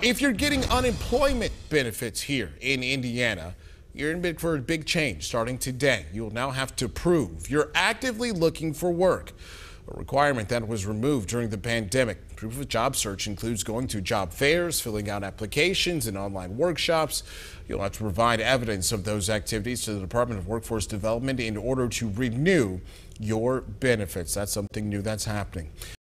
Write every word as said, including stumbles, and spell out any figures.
If you're getting unemployment benefits here in Indiana, you're in big for a big change starting today. You'll now have to prove you're actively looking for work, a requirement that was removed during the pandemic. Proof of job search includes going to job fairs, filling out applications, and online workshops. You'll have to provide evidence of those activities to the Department of Workforce Development in order to renew your benefits. That's something new that's happening.